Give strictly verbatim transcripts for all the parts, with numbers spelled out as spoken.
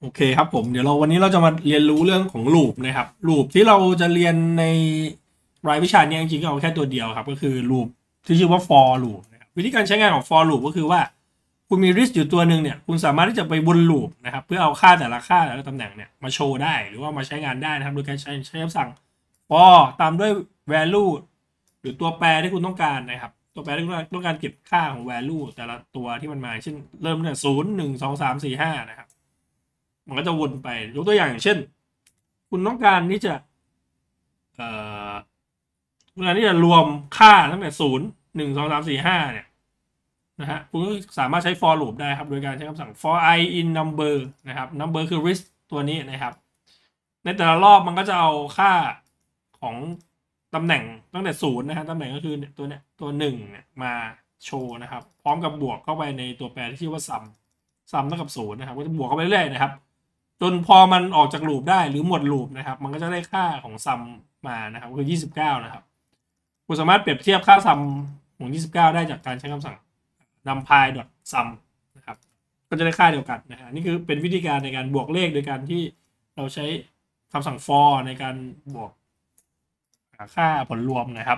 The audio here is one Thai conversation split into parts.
โอเคครับผมเดี๋ยวเราวันนี้เราจะมาเรียนรู้เรื่องของลูปนะครับลูปที่เราจะเรียนในรายวิชานี้จริงๆก็เอาแค่ตัวเดียวครับก็คือลูปที่ชื่อว่า for loop นะครับวิธีการใช้งานของ for loop ก็คือว่าคุณมี list อยู่ตัวหนึ่งเนี่ยคุณสามารถที่จะไปวนลูปนะครับเพื่อเอาค่าแต่ละค่าแต่ละตำแหน่งเนี่ยมาโชว์ได้หรือว่ามาใช้งานได้นะครับโดยการใช้ใช้คำสั่ง for ตามด้วย value หรือตัวแปรที่คุณต้องการนะครับตัวแปรที่คุณต้องการเก็บค่าของ value แต่ละตัวที่มันมาเช่นเริ่มเนี่ยศูนย์หนึ่งสองสามสี่ห้านะครับมันก็จะวนไปยกตัวอย่างเช่นคุณต้องการที่จะเอ่อคุณต้องการที่จะรวมค่าตั้งแต่ศูนย์หนึ่งสองสามสี่ห้าเนี่ยนะฮะคุณก็สามารถใช้ for loop ได้ครับโดยการใช้คำสั่ง for i in number นะครับ number คือ list ตัวนี้นะครับในแต่ละรอบมันก็จะเอาค่าของตำแหน่งตั้งแต่ศูนย์นะฮะตำแหน่งก็คือตัวเนี้ยตัวหนึ่งเนี่ยมาโชว์นะครับพร้อมกับบวกเข้าไปในตัวแปรที่ชื่อว่า sum sum เท่ากับศูนย์นะครับก็จะบวกเข้าไปเรื่อยๆนะครับจนพอมันออกจากลูปได้หรือหมดลูปนะครับมันก็จะได้ค่าของ sum มานะครับคือยี่สิบเก้านะครับคุณสามารถเปรียบเทียบค่า sum ของยี่สิบเก้าได้จากการใช้คำสั่ง numpy sum นะครับก็จะได้ค่าเดียวกันนะฮะนี่คือเป็นวิธีการในการบวกเลขโดยการที่เราใช้คำสั่ง for ในการบวกค่าผลรวมนะครับ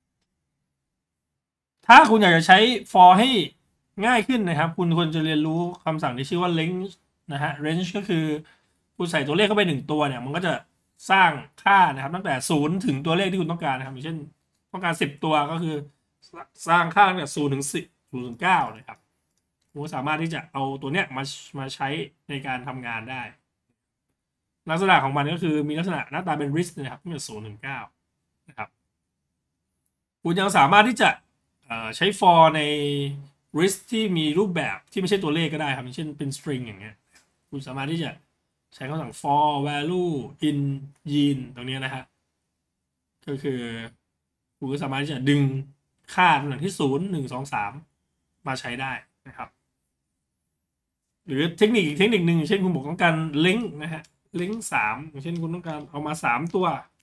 ถ้าคุณอยากจะใช้ for ให้ง่ายขึ้นนะครับคุณควรจะเรียนรู้คำสั่งที่ชื่อว่า range นะฮะ range ก็คือคุณใส่ตัวเลขเข้าไปหนึ่งตัวเนี่ยมันก็จะสร้างค่านะครับตั้งแต่ศูนย์ถึงตัวเลขที่คุณต้องการนะครับอย่างเช่นต้องการสิบตัวก็คือสร้างค่าตั้งแต่ศูนย์ถึงสิบศูนย์ถึงเก้านะครับคุณสามารถที่จะเอาตัวเนี้ยมามาใช้ในการทำงานได้ลักษณะของมันก็คือมีลักษณะหน้าตาเป็น list นะครับตั้งแต่ศูนย์ถึงเก้านะครับคุณยังสามารถที่จะใช้ for ใน list ที่มีรูปแบบที่ไม่ใช่ตัวเลขก็ได้ครับอย่างเช่นเป็น string อย่างเงี้ยคุณสามารถที่จะใช้คำสั่ง for value in yin ตรงนี้นะฮะก็คือคุณก็สามารถที่จะดึงค่าตำแหน่งที่ศูนย์หนึ่งสองสามมาใช้ได้นะครับหรือเทคนิคอีกเทคนิคหนึ่งเช่นคุณบอกต้องการ link นะฮะ link สามอย่างเช่นคุณต้องการเอามาสามตัว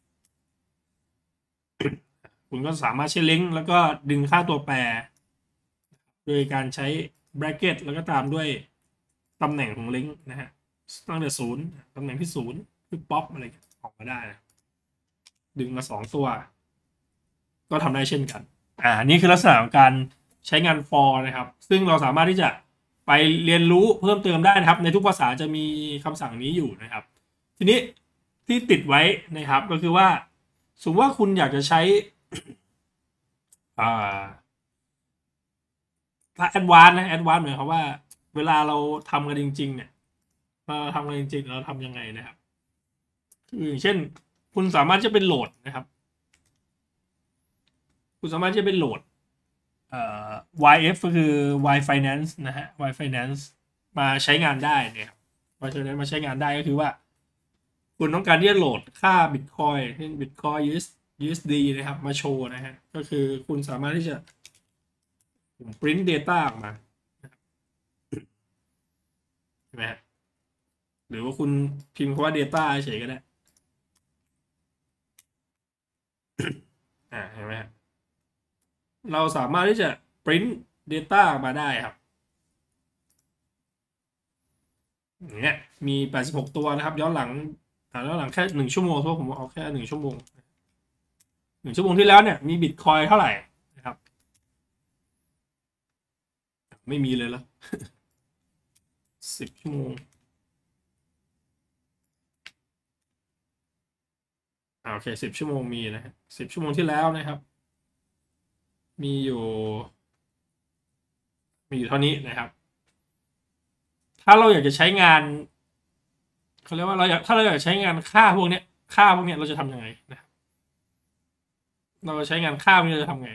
คุณก็สามารถใช้ link แล้วก็ดึงค่าตัวแปรโดยการใช้ bracket แล้วก็ตามด้วยตำแหน่งของ link นะฮะตั้งแต่ศูนย์ตำแหน่งที่ศูนย์คือ pop อะไรออกมาได้นะดึงมาสองตัวก็ทำได้เช่นกันอ่านี่คือลักษณะของการใช้งาน for นะครับซึ่งเราสามารถที่จะไปเรียนรู้เพิ่มเติมได้นะครับในทุกภาษาจะมีคำสั่งนี้อยู่นะครับทีนี้ที่ติดไว้นะครับก็คือว่าสมมติว่าคุณอยากจะใช้อ่าถ้า advanced นะ advanced หมายความว่าเวลาเราทำกันจริงๆเนี่ยเราทำกันจริงๆเราทำยังไงนะครับคืออย่างเช่นคุณสามารถจะเป็นโหลดนะครับคุณสามารถจะเป็นโหลดเอ่อ วาย เอฟ ก็คือ Y Finance นะฮะ Y Finance มาใช้งานได้เนี่ยครับ Y Finance มาใช้งานได้ก็คือว่าคุณต้องการที่จะโหลดค่า Bitcoin เช่น Bitcoin ยู เอส ยู เอส ดี นะครับมาโชว์นะฮะก็คือคุณสามารถที่จะ print data ออกมาใช่ไหมฮะหรือว่าคุณพิมพ์คำว่า data เฉยก็ได้อ่าเห็นไหมฮะเราสามารถที่จะ print data ออกมาได้ครับอย่างเงี้ยมีแปดสิบหกตัวนะครับย้อนหลังย้อนหลังแค่หนึ่งชั่วโมงเพราะผมเอาแค่หนึ่งชั่วโมงหนึ่งชั่วโมงที่แล้วเนี่ยมีบิตคอยเท่าไหร่นะครับไม่มีเลยละสิบชั่วโมงอ่าโอเคสิบชั่วโมงมีนะฮะสิบชั่วโมงที่แล้วนะครับมีอยู่มีอยู่เท่านี้นะครับถ้าเราอยากจะใช้งานเขาเรียกว่าเราอยากถ้าเราอยากใช้งานค่าพวกนี้ค่าพวกนี้เราจะทำยังไงนะครับเราใช้งานค่าพวกนี้เราจะทำไง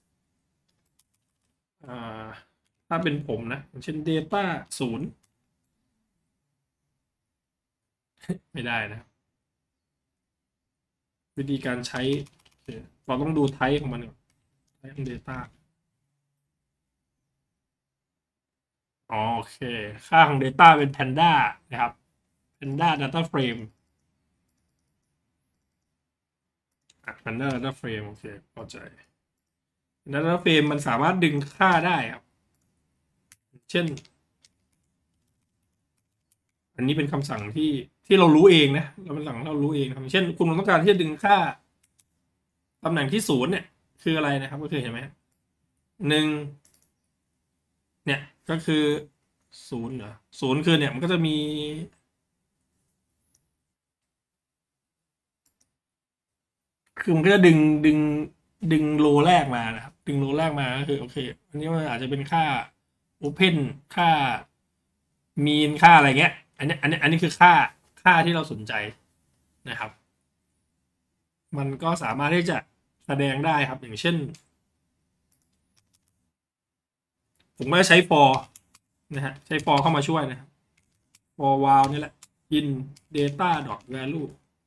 อ่าถ้าเป็นผมนะอย่างเช่น data ศูนย์ไม่ได้นะครับวิธีการใช้เราต้องดูไทป์ของมันก่อนไทป์ของ data โอเคค่าของ data เป็น panda นะครับ panda data frame อ่ะ panda data frame โอเคเข้าใจ data frame มันสามารถดึงค่าได้ครับเช่นอันนี้เป็นคำสั่งที่ที่เรารู้เองนะเราเป็นสั่งเรารู้เองครับเช่นคุณต้องการที่จะดึงค่าตำแหน่งที่ศูนย์เนี่ยคืออะไรนะครับก็คือเห็นไหมหนึ่งเนี่ยก็คือศูนย์เหรอศูนย์คือเนี่ยมันก็จะมีคือมันก็จะดึงดึงดึงโลแรกมานะครับดึงโลแรกมาก็คือโอเคอันนี้มันอาจจะเป็นค่า Open ค่า Mean ค่าอะไรเงี้ยอันนี้อันนี้อันนี้คือค่าค่าที่เราสนใจนะครับ มันก็สามารถที่จะแสดงได้ครับอย่างเช่นผมก็จะใช้ for นะฮะใช้ for เข้ามาช่วยนะครับ for while นี่แหละ in data dot value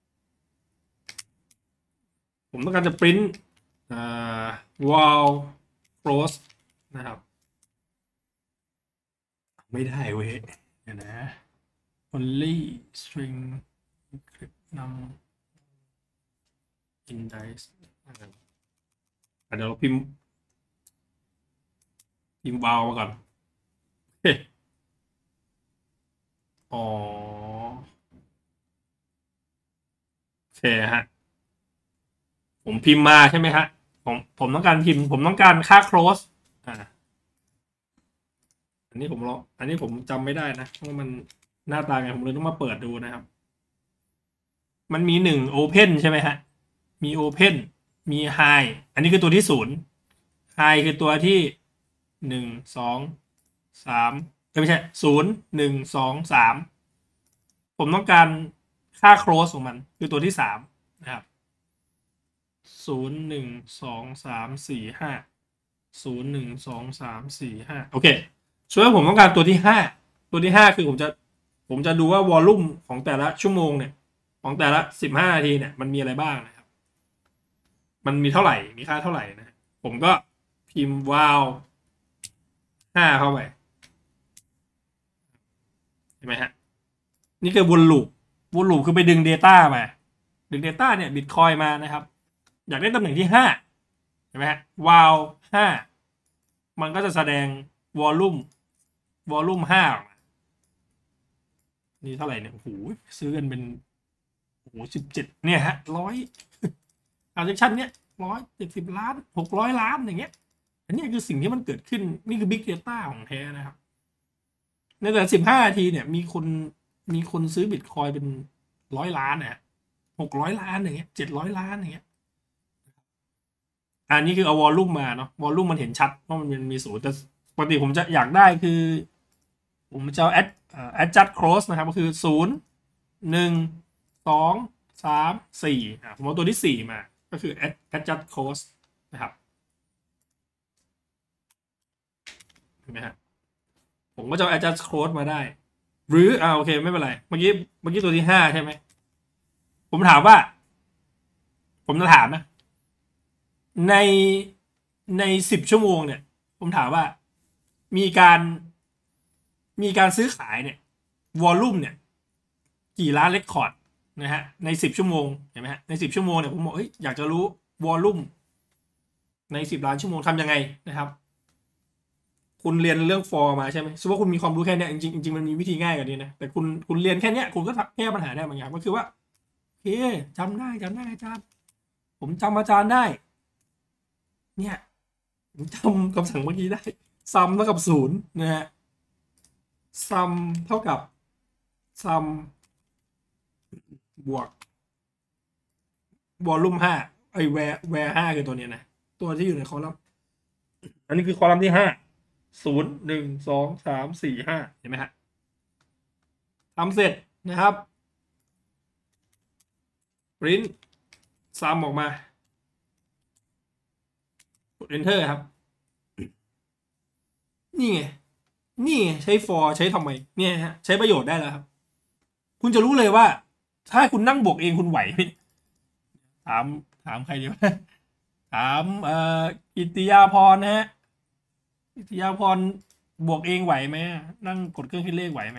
ผมต้องการจะ print อ่า while close นะครับไม่ได้เว้ยเดี๋ยวนะ only string encrypt num index เดี๋ยวเราพิมพ์พิมพ์ while มาก่อนอ๋อโอเคฮะผมพิมพ์มาใช่ไหมฮะผมผมต้องการพิมพ์ผมต้องการค่า close อ่าอันนี้ผมรออันนี้ผมจำไม่ได้นะว่ามันหน้าตาไงผมเลยต้องมาเปิดดูนะครับ มันมีหนึ่ง open ใช่ไหมฮะมี open มี high อันนี้คือตัวที่ศูนย์ high คือตัวที่หนึ่งสองสามไม่ใช่ศูนย์หนึ่งสองสามผมต้องการค่า close ของมันคือตัวที่สามนะครับศูนย์หนึ่งสองสามสี่ห้าศูนย์หนึ่งสองสามสี่ห้าโอเคส่วนผมต้องการตัวที่ห้าตัวที่ห้าคือผมจะผมจะดูว่าวอลลุ่มของแต่ละชั่วโมงเนี่ยของแต่ละสิบห้านาทีเนี่ยมันมีอะไรบ้างนะครับมันมีเท่าไหร่มีค่าเท่าไหร่นะผมก็พิมพ์วาลห้าเข้าไปเห็นไหมฮะนี่คือวนลูปวนลูปคือไปดึง Data มาดึง Data เนี่ย Bitcoin มานะครับอยากได้ตำแหน่งที่ห้าเห็นไหมฮะวาลห้ามันก็จะแสดงวอลลุ่มวอลลุ่มห้าออกมานี่เท่าไหร่เนี่ยโอ้โหซื้อกันเป็นโอ้โหสิบเจ็ดเนี่ยฮะร้อยอาร์เซชันเนี่ยร้อยเจ็ดสิบล้านหกร้อยล้านอย่างเงี้ยอันนี้คือสิ่งที่มันเกิดขึ้นนี่คือ Big Data ของแท้นะครับในแต่สิบห้านาทีเนี่ยมีคนมีคนซื้อบิตคอยเป็นร้อยล้านเนี่ยหกร้อยล้านอย่างเงี้ยเจ็ดร้อยล้านอย่างเงี้ยอันนี้คือเอาวอลลุ่มมาเนาะวอลลุ่มมันเห็นชัดว่ามันมีศูนย์แต่ปกติผมจะอยากได้คือผมจะเอา add adjust close นะครับก็คือศูนย์หนึ่งสองสามสี่อ่ะผมเอาตัวที่สี่มาก็คือ adjust close นะครับเห็นไหมฮะผมก็จะ adjust close มาได้หรืออ่าโอเคไม่เป็นไรเมื่อกี้เมื่อกี้ตัวที่ห้าใช่ไหมผมถามว่าผมจะถามนะในในสิบชั่วโมงเนี่ยผมถามว่ามีการมีการซื้อขายเนี่ยวอลลุ่มเนี่ยกี่ล้านเรคคอร์ดนะฮะในสิบชั่วโมงเห็นไหมฮะในสิบชั่วโมงเนี่ยผมบอกเฮ้ยอยากจะรู้วอลลุ่มในสิบล้านชั่วโมงทำยังไงนะครับคุณเรียนเรื่อง for มาใช่ไหมสมมติว่าคุณมีความรู้แค่นี้จริงจริงมันมีวิธีง่ายกว่านี้นะแต่คุณคุณเรียนแค่นี้คุณก็แก้ปัญหาได้บางอย่างก็คือว่าโอเคจำได้จำได้อาจารย์ผมจำอาจารย์ได้เนี่ยผมจำคำสั่งเมื่อกี้ได้ซัมเท่ากับศูนย์นะฮะซัมเท่ากับซัมบวกวอลลุ่มห้าไอแวร์แวร์ห้าคือตัวนี้นะตัวที่อยู่ในคอลัมน์อันนี้คือคอลัมน์ที่ห้าศูนย์หนึ่งสองสามสี่ห้าเห็นไหมฮะทำเสร็จนะครับ print ซัมออกมากด enter ครับนี่ไงนี่ไงใช้ for ใช้ทำไมเนี่ยฮะใช้ประโยชน์ได้แล้วครับคุณจะรู้เลยว่าถ้าคุณนั่งบวกเองคุณไหวไหมถามถามใครดีวะถามเอ่อกิติยาพรนะฮะกิติยาพรบวกเองไหวไหมนั่งกดเครื่องคิดเลขไหวไหม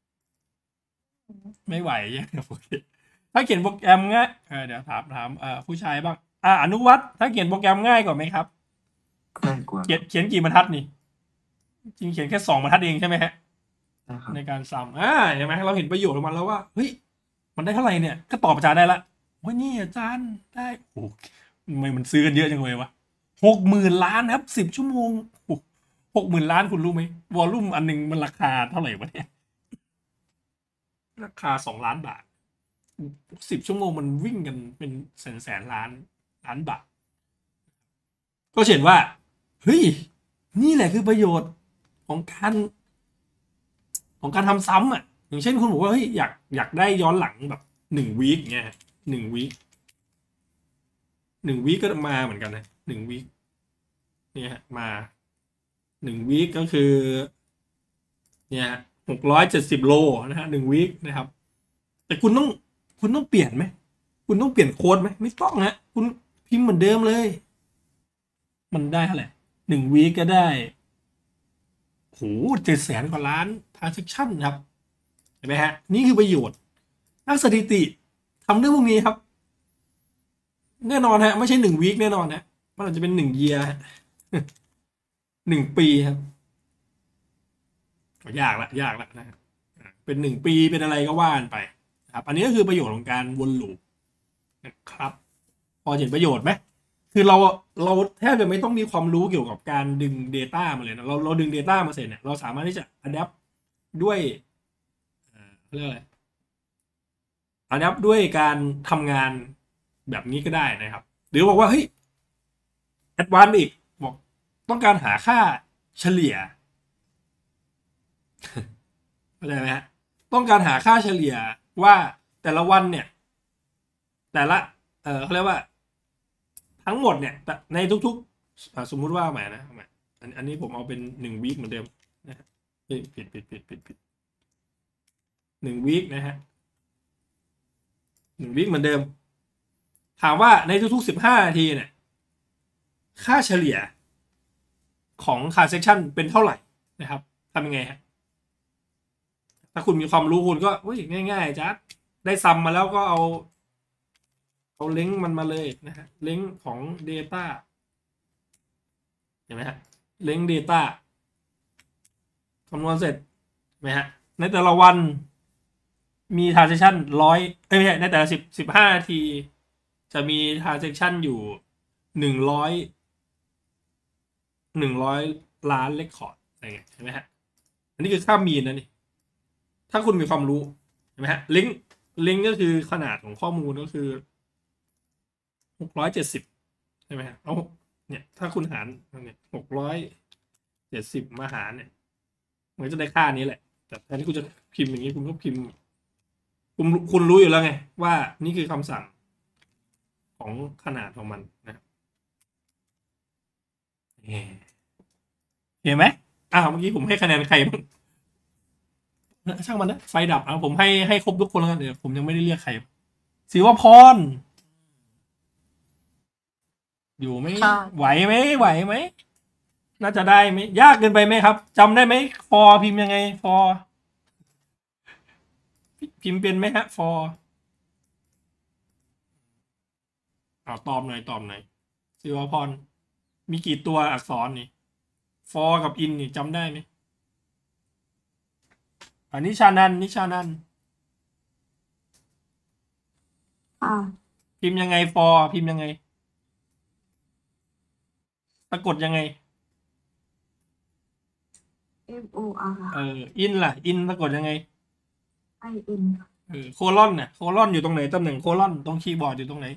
ไม่ไหวโอเคถ้าเขียนโปรแกรมง่ายเดี๋ยวถามถามเอ่อผู้ชายบ้างอ่าอนุวัฒน์ถ้าเขียนโปรแกรมง่ายกว่าไหมครับง่ายกว่าเขียนเขียนกี่บรรทัดนี่จริงเขียนแค่สองบรรทัดเองใช่ไหมฮะนะครับในการซ้ำอ่าเห็นไหมเราเห็นประโยชน์ของมันแล้วว่าเฮ้ยมันได้เท่าไหร่เนี่ยก็ตอบอาจารย์ได้ละว่านี่อาจารย์ได้โอ้ทำไมมันซื้อกันเยอะจังเลยวะหกหมื่นล้านครับสิบชั่วโมงหกหมื่นล้านคุณรู้ไหมวอลลุ่มอันหนึงมันราคาเท่าไหร่วะเนี่ยราคาสองล้านบาทสิบชั่วโมงมันวิ่งกันเป็นแสนแสนล้านล้านบาทก็เห็นว่าเฮ้ยนี่แหละคือประโยชน์ของการของการทำซ้ำอ่ะอย่างเช่นคุณบอกว่าเฮ้ยอยากอยากได้ย้อนหลังแบบหนึ่งวีคเงี้ยหนึ่งวีคหนึ่งวีคก็มาเหมือนกันนะหนึ่งวีคเนี่ยฮะมาหนึ่งวีคก็คือเนี่ยหกร้อยเจ็ดสิบโลนะฮะหนึ่งวีคนะครับแต่คุณต้องคุณต้องเปลี่ยนไหมคุณต้องเปลี่ยนโค้ดไหมไม่ต้องนะคุณพิมพ์เหมือนเดิมเลยมันได้เท่าไหร่หนึ่งวีคก็ได้โหเจ็ดแสนกว่าล้าน transaction ครับเห็นไหมฮะนี่คือประโยชน์นักสถิติทำเรื่องพวกนี้ครับแน่นอนฮะไม่ใช่หนึ่งวีคแน่นอนฮะมันอาจจะเป็นหนึ่งเยียร์หนึ่งปีครับยากละยากละนะเป็นหนึ่งปีเป็นอะไรก็ว่านไปนะครับอันนี้ก็คือประโยชน์ของการวนลูปนะครับพอเห็นประโยชน์ไหมคือเราเราแทบจะไม่ต้องมีความรู้เกี่ยวกับการดึง Data มาเลยนะเราเราดึง Data มาเสร็จเนี่ยเราสามารถที่จะ adapt ด้วยเรียกอะไร adapt ด้วยการทำงานแบบนี้ก็ได้นะครับหรือบอกว่าเฮ้ย advance ไปอีกบอกต้องการหาค่าเฉลี่ยเข้าใจไหมฮะต้องการหาค่าเฉลี่ยว่าแต่ละวันเนี่ยแต่ละเออเขาเรียกว่าทั้งหมดเนี่ยในทุกๆสมมุติว่าหมายนะหมายอันนี้ผมเอาเป็นหนึ่งวีคเหมือนเดิมนะฮะผิดผิดผิดผิดผิดผิดหนึ่งวีคนะฮะหนึ่งวีคเหมือนเดิมถามว่าในทุกๆสิบห้านาทีเนี่ยค่าเฉลี่ยของ transaction เป็นเท่าไหร่นะครับทำยังไงฮะถ้าคุณมีความรู้คุณก็ง่ายๆจ้ะได้ซัมมาแล้วก็เอาเอาลิงก์มันมาเลยนะฮะลิงก์ของ Data เห็นไหมฮะลิงก์ Data คำนวณเสร็จไหมฮะในแต่ละวันมี transaction ร้อยไม่ใช่ในแต่ละสิบสิบห้านาทีจะมี transaction อยู่หนึ่งร้อยหนึ่งร้อยล้านเรคคอร์ดอะไรเงี้ยใช่ไหมฮะอันนี้คือค่ามีนนะนี่ถ้าคุณมีความรู้ใช่ไหมฮะลิงก์ลิงก์ก็คือขนาดของข้อมูลก็คือหกร้อยเจ็ดสิบใช่ไหมฮะเอาเนี่ยถ้าคุณหารเนี่ยหกร้อยเจ็ดสิบมาหารเนี่ยมันจะได้ค่านี้แหละแต่แทนที่คุณจะพิมพ์อย่างนี้คุณก็พิมพ์คุณคุณรู้อยู่แล้วไงว่านี่คือคำสั่งของขนาดของมันนะครับเห็นไหมอ้าวเมื่อกี้ผมให้คะแนนใครบ้างช่างมันนะไฟดับอ่ะผมให้ให้ครบทุกคนแล้วกันเดี๋ยวผมยังไม่ได้เรียกใครศิวพรอยู่ไหมค่ะไหวไหมไหวไหมน่าจะได้ไหมยากเกินไปไหมครับจำได้ไหมฟอพิมพ์ยังไงฟอพิมพ์เป็นไหมฮะฟอเอาตอบหน่อยตอบหน่อยศิวพรมีกี่ตัวอักษรนี่ฟอกับอินนี่จำได้ไหมอันนี้ชานันนิชานันอ่าพิมพ์ยังไงฟอพิมพ์ยังไงสะกดยังไง F O R เอออินล่ะอินสะกดยังไง I N เออโคลอนเนี่ยโคลอนอยู่ตรงไหนตำแหน่งโคลอนตรงคีย์บอร์ดอยู่ตรงไหน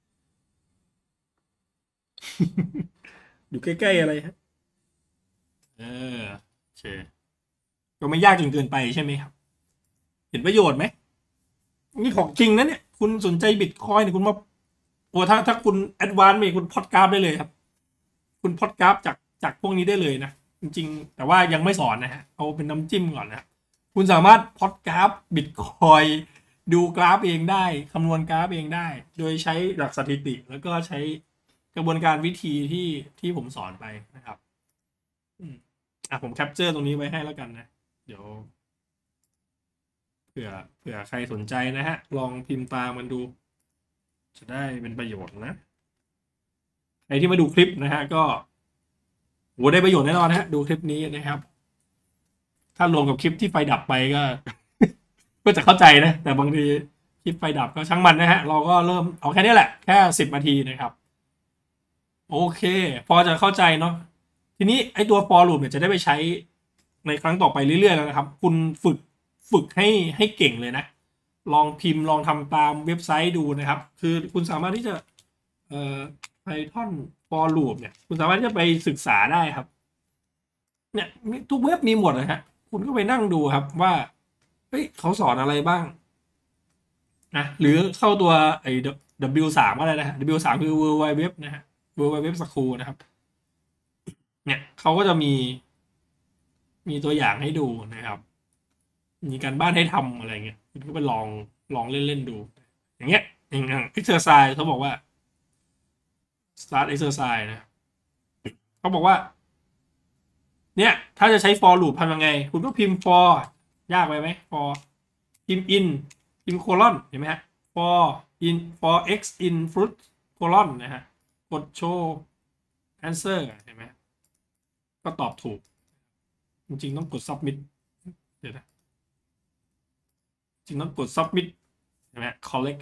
อยู่ใกล้ๆอะไรฮะเออโอเคก็ไม่ยากจนเกินไปใช่ไหมครับ เห็นประโยชน์ไหมนี่ของจริงนะเนี่ยคุณสนใจบิตคอยเนี่ยคุณมาโอ้ถ้าถ้าคุณแอดวานซ์ไปคุณพอดกราฟได้เลยครับ คุณพอดกราฟจากจากพวกนี้ได้เลยนะจริงๆแต่ว่ายังไม่สอนนะฮะเอาเป็นน้ำจิ้มก่อนนะคุณสามารถพอดกราฟบิตคอยดูกราฟเองได้คำนวณกราฟเองได้ โดยใช้หลักสถิติ แล้วก็ใช้กระบวนการวิธีที่ที่ผมสอนไปนะครับอืมอ่ะผมแคปเจอร์ตรงนี้ไว้ให้แล้วกันนะ เดี๋ยวเผื่อเผื่อใครสนใจนะฮะ ลองพิมพ์ตามมันดู จะได้เป็นประโยชน์นะใครที่มาดูคลิปนะฮะก็โหได้ประโยชน์แน่นอนนะฮะดูคลิปนี้นะครับถ้ารวมกับคลิปที่ไฟดับไปก็ ก็จะเข้าใจนะ แต่บางทีคลิปไฟดับก็ช่างมันนะฮะ เราก็เริ่มเอาแค่นี้แหละแค่สิบนาทีนะครับโอเคพอจะเข้าใจเนาะทีนี้ไอตัว for loop เนี่ยจะได้ไปใช้ในครั้งต่อไปเรื่อยๆแล้วนะครับคุณฝึกฝึกให้ให้เก่งเลยนะลองพิมพ์ลองทำตามเว็บไซต์ดูนะครับ คือคุณสามารถที่จะเอ่อ Python for loop เนี่ยคุณสามารถที่จะไปศึกษาได้ครับเนี่ยทุกเว็บมีหมดนะฮะคุณก็ไปนั่งดูครับว่าเฮ้ยเขาสอนอะไรบ้างนะหรือเข้าตัวไอ้ ดับเบิลยู สาม ก็ได้นะฮะ ดับเบิลยู สาม คือ World Wide Web นะฮะ World Wide Web School นะครับเนี่ยเขาก็จะมีมีตัวอย่างให้ดูนะครับ มีการบ้านให้ทำอะไรเงี้ยคุณก็ไปลองลองเล่นๆดู อย่างเงี้ยอย่าง exercise เขาบอกว่า start exercise นะเขาบอกว่าเนี่ยถ้าจะใช้ for loop ทำยังไง คุณก็พิมพ์ for ยากไปไหม for พิมพ์ in พิมพ์ colon เห็นไหมฮะ for in for x in fruit colon นะฮะกด show answer เห็นไหมก็ตอบถูกจริงๆต้องกด submit เดี๋ยวนะจริงต้องกด submit เห็นไหม collect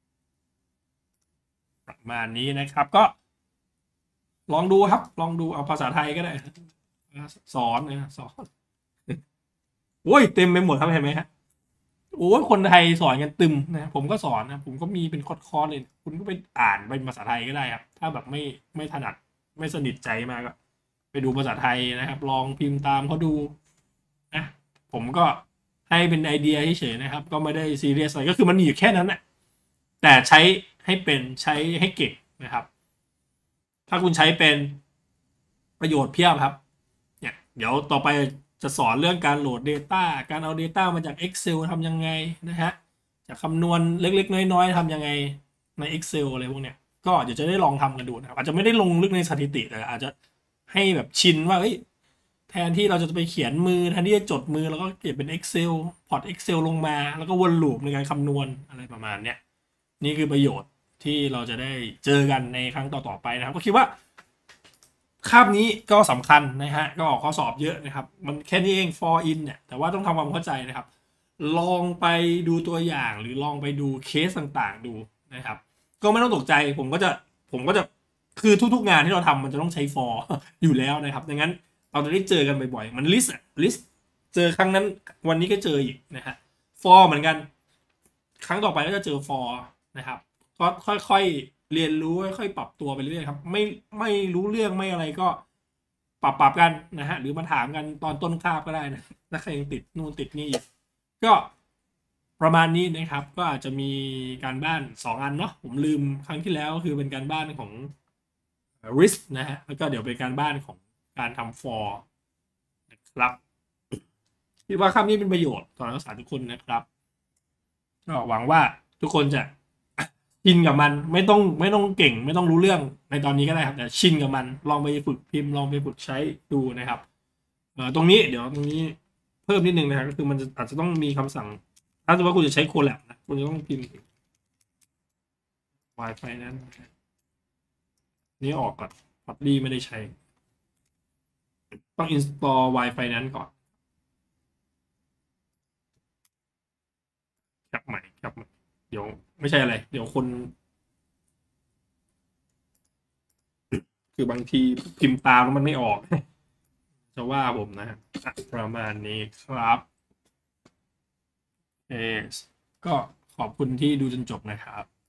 ประมาณนี้นะครับก็ลองดูครับลองดูเอาภาษาไทยก็ได้สอนนะสอนโอ้ยเต็มไปหมดครับเห็นไหมฮะโอ้ยคนไทยสอนกันตึมนะผมก็สอนนะผมก็มีเป็นคอร์สๆเลยคุณก็ไปอ่านเป็นภาษาไทยก็ได้ครับถ้าแบบไม่ไม่ถนัดไม่สนิทใจมากก็ไปดูภาษาไทยนะครับลองพิมพ์ตามเขาดูนะผมก็ให้เป็นไอเดียเฉยๆนะครับก็ไม่ได้ซีเรียสอะไรก็คือมันมีอยู่แค่นั้นแหละแต่ใช้ให้เป็นใช้ให้เก่งนะครับถ้าคุณใช้เป็นประโยชน์เพียบครับเนี่ยเดี๋ยวต่อไปจะสอนเรื่องการโหลด Data การเอา Data มาจาก Excel ทำยังไงนะฮะจะคำนวณเล็กๆน้อยๆทำยังไงใน Excel อะไรพวกเนี้ยก็เดี๋ยวจะได้ลองทำกันดูนะครับอาจจะไม่ได้ลงลึกในสถิติแต่อาจจะให้แบบชินว่าเฮ้ยแทนที่เราจะไปเขียนมือแทนที่จะจดมือแล้วก็เก็บเป็น Excel พอร์ต Excel ลงมาแล้วก็วนลูปในการคำนวณอะไรประมาณเนี้ยนี่คือประโยชน์ที่เราจะได้เจอกันในครั้งต่อๆไปนะครับก็คิดว่าคาบนี้ก็สำคัญนะฮะก็ออกข้อสอบเยอะนะครับมันแค่นี้เอง for in เนี่ยแต่ว่าต้องทำความเข้าใจนะครับลองไปดูตัวอย่างหรือลองไปดูเคสต่างๆดูนะครับก็ไม่ต้องตกใจผมก็จะผมก็จะคือทุกๆงานที่เราทำมันจะต้องใช้ for อยู่แล้วนะครับดังนั้นเราจะได้เจอกันบ่อยๆมัน list list เจอครั้งนั้นวันนี้ก็เจออีกนะฮะ for เหมือนกันครั้งต่อไปก็จะเจอ for นะครับก็ค่อยๆเรียนรู้ค่อยๆปรับตัวไปเรื่อยๆครับไม่ไม่รู้เรื่องไม่อะไรก็ปรับปรับกันนะฮะหรือมาถามกันตอนต้นคาบก็ได้นะถ้าใครยังติดนู่นติดนี่ก็ประมาณนี้นะครับก็อาจจะมีการบ้านสองอันเนาะผมลืมครั้งที่แล้วคือเป็นการบ้านของ risk นะฮะแล้วก็เดี๋ยวเป็นการบ้านของการทำ for นะครับคิดว่าคำนี้เป็นประโยชน์ต่อนักศึกษาทุกคนนะครับก็หวังว่าทุกคนจะชินกับมันไม่ต้องไม่ต้องเก่งไม่ต้องรู้เรื่องในตอนนี้ก็ได้ครับแต่ชินกับมันลองไปฝึกพิมพ์ลองไปฝึกใช้ดูนะครับเอ่อตรงนี้เดี๋ยวตรงนี้เพิ่มนิดนึงนะครับก็คือมันจะอาจจะต้องมีคำสั่งถ้าสมมติว่าคุณจะใช้โคแลบนะคุณจะต้องพิมพ์ Wi-Fi นั้นนี้ออกก่อนพอดดี้ไม่ได้ใช้ต้อง install Wi-Fi นั้นก่อนแคปใหม่แคปใหม่เดี๋ยวไม่ใช่อะไรเดี๋ยวคนคือบางทีพิมพ์ตามแล้วมันไม่ออกจะว่าผมนะประมาณนี้ครับเอก็ขอบคุณที่ดูจนจบนะครับ